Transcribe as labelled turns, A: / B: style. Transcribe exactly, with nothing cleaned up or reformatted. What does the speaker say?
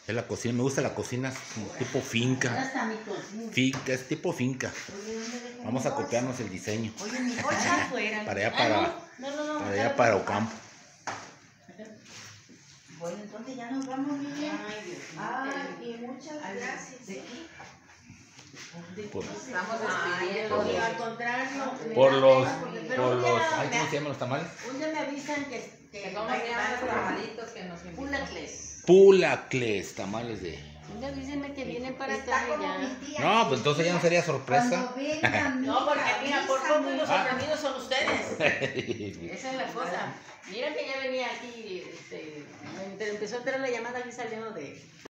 A: Es la cocina, me gusta la cocina como tipo finca.
B: Hasta mi cocina.
A: Finca, es tipo finca. Vamos a copiarnos el diseño.
B: Oye, mi bolsa afuera.
A: Para allá, para,
B: Ah, no, no, no,
A: para
B: no,
A: allá, para Ocampo.
B: Bueno, entonces ya nos vamos, Lilian.
C: Ay, Dios mío.
B: Ay, y muchas gracias.
C: ¿De qué?
A: Por,
C: Estamos
B: Ay,
C: despidiendo.
B: y al contrario. me
A: por
B: da
A: los,
B: pena, porque-
A: por
B: pero un
A: los,
B: día
A: ay, ¿cómo
B: me-
A: se llaman los tamales?
B: Un día me avisan que... que
C: ¿Cómo se llaman los tamalitos que nos invitan?
B: Pulacles.
A: Pulacles, tamales de...
D: Avísenme que vienen para
B: Está
D: acá
B: como mi
D: ya.
B: tía.
A: No, pues entonces ya no sería sorpresa.
B: Cuando venga mi
C: No, porque
B: hija,
C: mira, por poco y los
A: Ah.
C: sorprendidos son ustedes.
D: Esa es la cosa. Mira que ya venía aquí, este, me empezó a entrar la llamada aquí saliendo de,